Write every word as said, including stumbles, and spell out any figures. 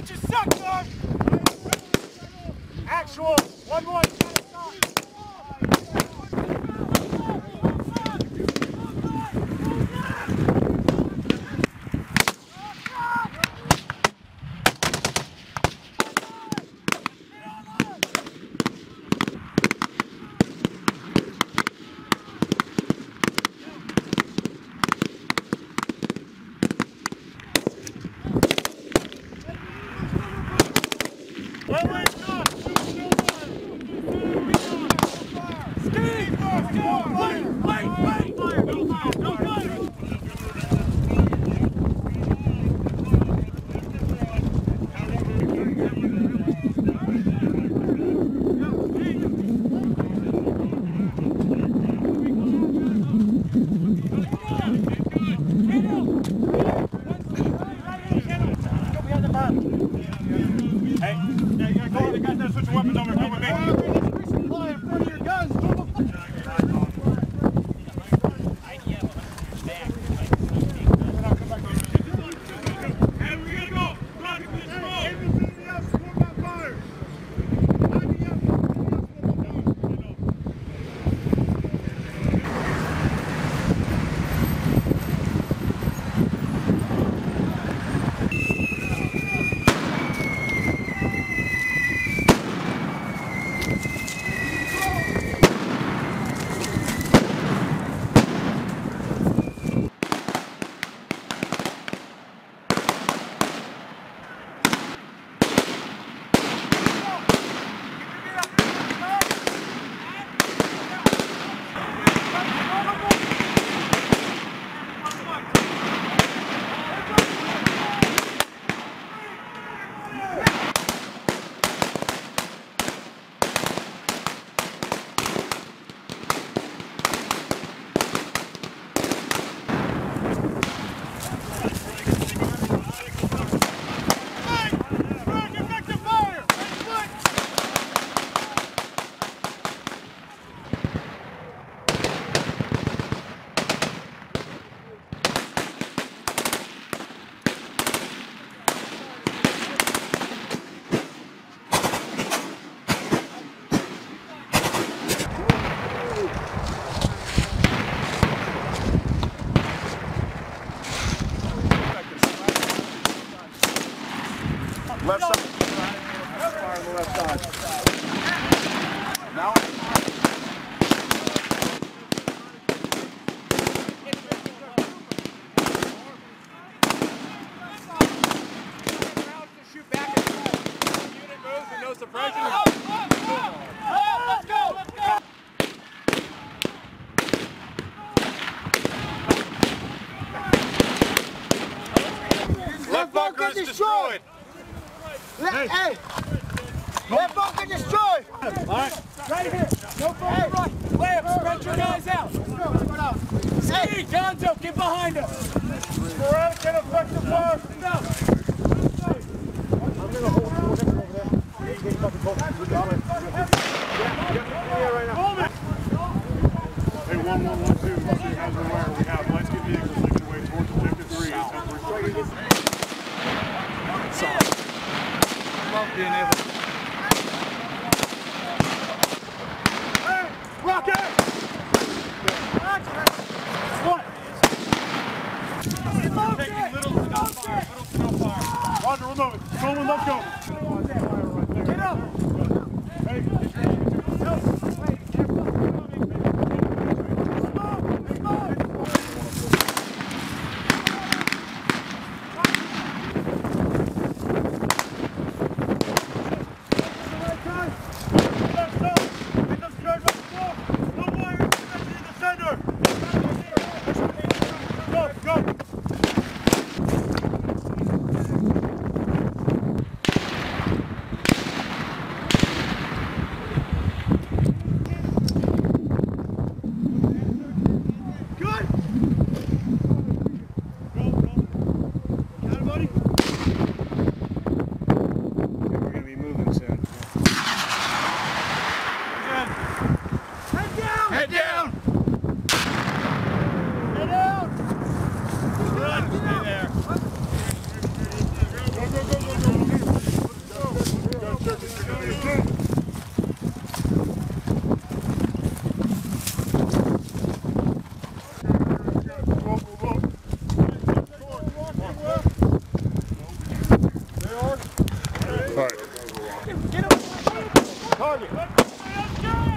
Watch your sector! Actual, one more. Left side. Fire on the left side. Now. Shoot back and forth. Unit moves with no suppression. Let's go! Let's go! Left bunker is destroyed. Left, hey. hey! Left bunker destroyed! Alright, right here. No further hey. right. Lamp, spread your guys out. Hey, Gonzo, get behind us. Sporadic and effective fire. No. I'm going to hold over there. Get fucking close. Hey, one, one, one, two. Two has the wire. We have lights get vehicles making way towards objective three. Love being able to. Hey, rocket! What? Taking little snow fire, little snow fire. Roger, we're moving. Coleman, let's go. Get up! Hey, no. All right. Get him. Target.